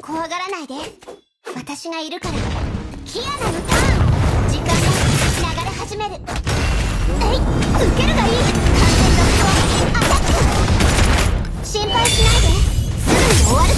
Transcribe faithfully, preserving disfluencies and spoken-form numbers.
怖がらないで。私がいるから。キアナのターン。時間が流れ始める。えい、受けるがいい。完全ノックオンアタック。心配しないで、すぐに終わる。